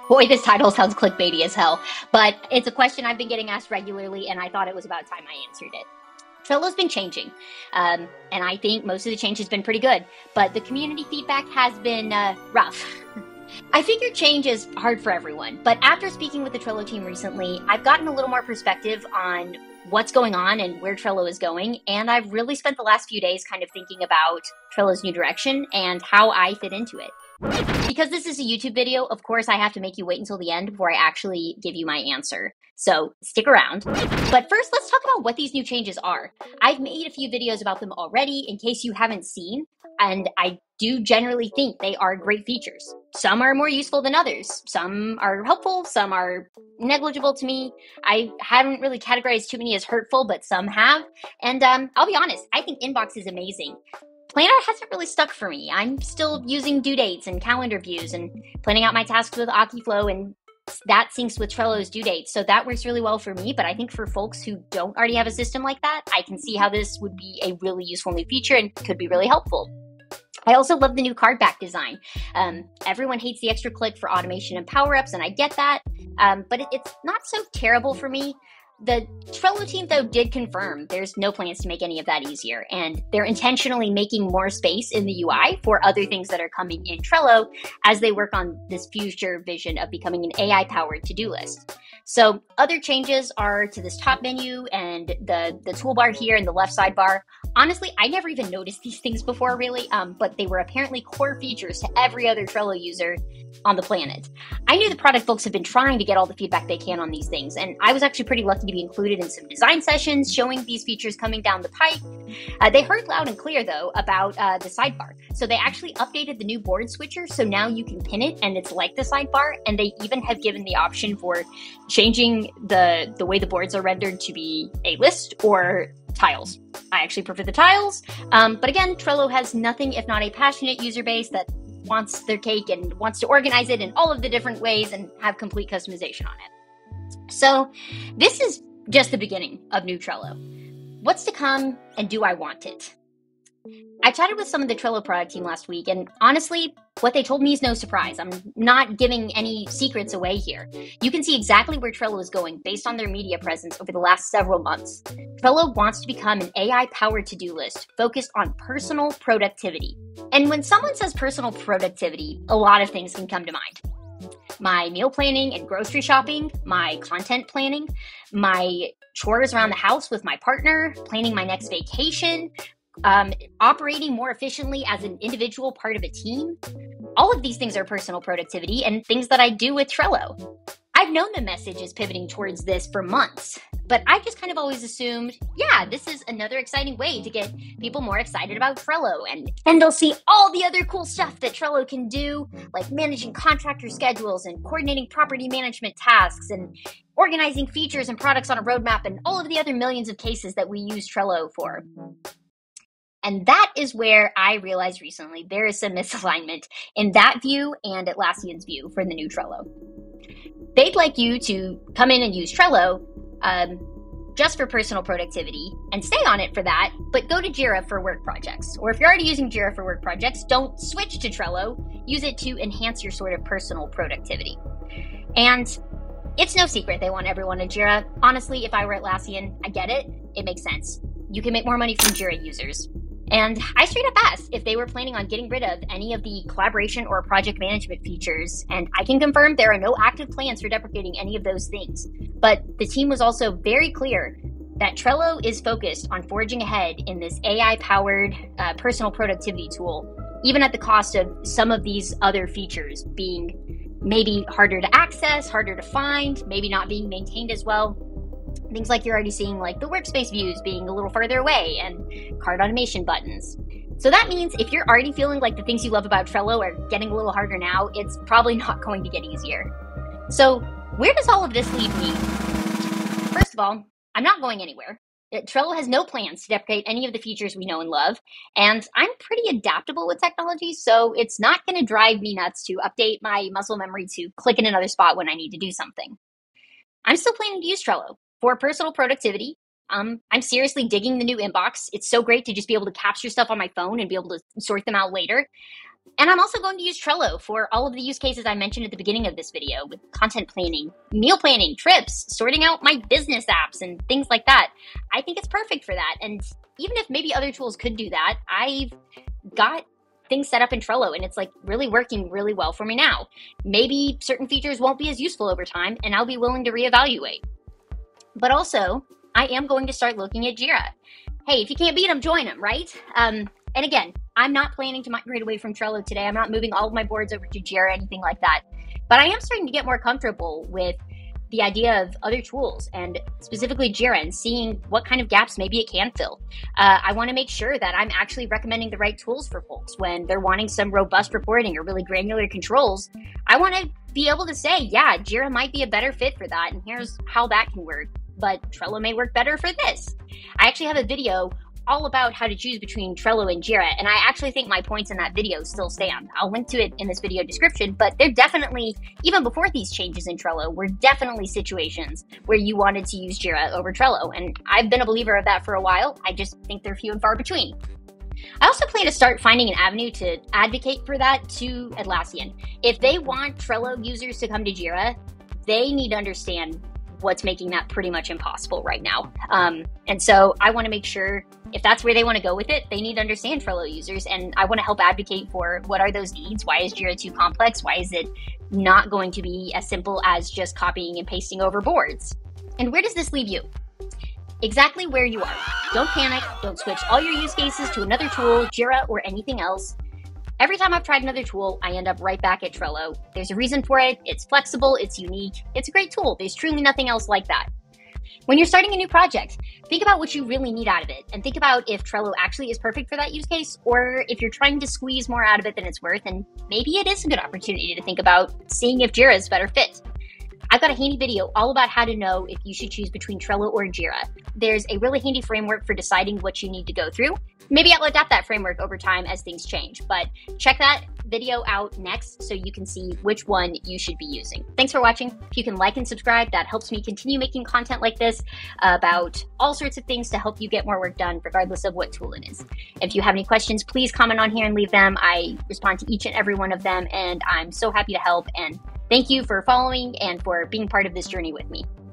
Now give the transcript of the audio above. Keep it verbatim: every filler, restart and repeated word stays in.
Boy, this title sounds clickbaity as hell, but it's a question I've been getting asked regularly, and I thought it was about time I answered it. Trello's been changing, um, and I think most of the change has been pretty good, but the community feedback has been uh, rough. I figure change is hard for everyone, but after speaking with the Trello team recently, I've gotten a little more perspective on what's going on and where Trello is going, and I've really spent the last few days kind of thinking about Trello's new direction and how I fit into it. Because this is a YouTube video, of course, I have to make you wait until the end before I actually give you my answer. So stick around. But first, let's talk about what these new changes are. I've made a few videos about them already in case you haven't seen, and I do generally think they are great features. Some are more useful than others. Some are helpful, some are negligible to me. I haven't really categorized too many as hurtful, but some have. And um, I'll be honest, I think Inbox is amazing. Planner hasn't really stuck for me. I'm still using due dates and calendar views and planning out my tasks with AkiFlow, and that syncs with Trello's due dates. So that works really well for me, but I think for folks who don't already have a system like that, I can see how this would be a really useful new feature and could be really helpful. I also love the new card back design. Um, everyone hates the extra click for automation and power-ups, and I get that, um, but it, it's not so terrible for me. The Trello team, though, did confirm there's no plans to make any of that easier, and they're intentionally making more space in the U I for other things that are coming in Trello as they work on this future vision of becoming an A I-powered to-do list. So other changes are to this top menu and the, the toolbar here in the left sidebar. Honestly, I never even noticed these things before, really, um, but they were apparently core features to every other Trello user on the planet. I knew the product folks have been trying to get all the feedback they can on these things, and I was actually pretty lucky to be included in some design sessions showing these features coming down the pike. Uh, they heard loud and clear, though, about uh, the sidebar. So they actually updated the new board switcher, so now you can pin it, and it's like the sidebar, and they even have given the option for changing the, the way the boards are rendered to be a list or tiles. I actually prefer the tiles, um, but again, Trello has nothing if not a passionate user base that wants their cake and wants to organize it in all of the different ways and have complete customization on it. So this is just the beginning of new Trello. What's to come, and do I want it? I chatted with some of the Trello product team last week, and honestly, what they told me is no surprise. I'm not giving any secrets away here. You can see exactly where Trello is going based on their media presence over the last several months. Trello wants to become an A I-powered to-do list focused on personal productivity. And when someone says personal productivity, a lot of things can come to mind. My meal planning and grocery shopping, my content planning, my chores around the house with my partner, planning my next vacation, Um, operating more efficiently as an individual part of a team. All of these things are personal productivity and things that I do with Trello. I've known the message is pivoting towards this for months, but I just kind of always assumed, yeah, this is another exciting way to get people more excited about Trello, and, and they'll see all the other cool stuff that Trello can do, like managing contractor schedules and coordinating property management tasks and organizing features and products on a roadmap and all of the other millions of cases that we use Trello for. And that is where I realized recently there is some misalignment in that view and Atlassian's view for the new Trello. They'd like you to come in and use Trello um, just for personal productivity and stay on it for that, but go to Jira for work projects. Or if you're already using Jira for work projects, don't switch to Trello. Use it to enhance your sort of personal productivity. And it's no secret they want everyone in Jira. Honestly, if I were Atlassian, I get it. It makes sense. You can make more money from Jira users. And I straight up asked if they were planning on getting rid of any of the collaboration or project management features, and I can confirm there are no active plans for deprecating any of those things. But the team was also very clear that Trello is focused on forging ahead in this A I-powered uh, personal productivity tool, even at the cost of some of these other features being maybe harder to access, harder to find, maybe not being maintained as well. Things like you're already seeing, like the workspace views being a little farther away and card automation buttons. So that means if you're already feeling like the things you love about Trello are getting a little harder now, it's probably not going to get easier. So where does all of this leave me? First of all, I'm not going anywhere. Trello has no plans to deprecate any of the features we know and love, and I'm pretty adaptable with technology, so it's not going to drive me nuts to update my muscle memory to click in another spot when I need to do something. I'm still planning to use Trello for personal productivity. Um, I'm seriously digging the new inbox. It's so great to just be able to capture stuff on my phone and be able to sort them out later. And I'm also going to use Trello for all of the use cases I mentioned at the beginning of this video, with content planning, meal planning, trips, sorting out my business apps and things like that. I think it's perfect for that. And even if maybe other tools could do that, I've got things set up in Trello and it's like really working really well for me now. Maybe certain features won't be as useful over time and I'll be willing to reevaluate. But also, I am going to start looking at Jira. Hey, if you can't beat them, join them, right? Um, and again, I'm not planning to migrate away from Trello today. I'm not moving all of my boards over to Jira or anything like that. But I am starting to get more comfortable with the idea of other tools and specifically Jira and seeing what kind of gaps maybe it can fill. Uh, I want to make sure that I'm actually recommending the right tools for folks when they're wanting some robust reporting or really granular controls. I want to be able to say, yeah, Jira might be a better fit for that, and here's how that can work, but Trello may work better for this. I actually have a video all about how to choose between Trello and Jira, and I actually think my points in that video still stand. I'll link to it in this video description, but there definitely, even before these changes in Trello, were definitely situations where you wanted to use Jira over Trello, and I've been a believer of that for a while. I just think they're few and far between. I also plan to start finding an avenue to advocate for that to Atlassian. If they want Trello users to come to Jira, they need to understand what's making that pretty much impossible right now. Um, and so I want to make sure if that's where they want to go with it, they need to understand Trello users. And I want to help advocate for what are those needs? Why is Jira too complex? Why is it not going to be as simple as just copying and pasting over boards? And where does this leave you? Exactly where you are. Don't panic. Don't switch all your use cases to another tool, Jira, or anything else. Every time I've tried another tool, I end up right back at Trello. There's a reason for it. It's flexible. It's unique. It's a great tool. There's truly nothing else like that. When you're starting a new project, think about what you really need out of it and think about if Trello actually is perfect for that use case, or if you're trying to squeeze more out of it than it's worth, and maybe it is a good opportunity to think about seeing if Jira is a better fit. I've got a handy video all about how to know if you should choose between Trello or Jira. There's a really handy framework for deciding what you need to go through. Maybe I'll adapt that framework over time as things change, but check that video out next so you can see which one you should be using. Thanks for watching. If you can like and subscribe, that helps me continue making content like this about all sorts of things to help you get more work done, regardless of what tool it is. If you have any questions, please comment on here and leave them. I respond to each and every one of them, and I'm so happy to help. And thank you for following and for being part of this journey with me.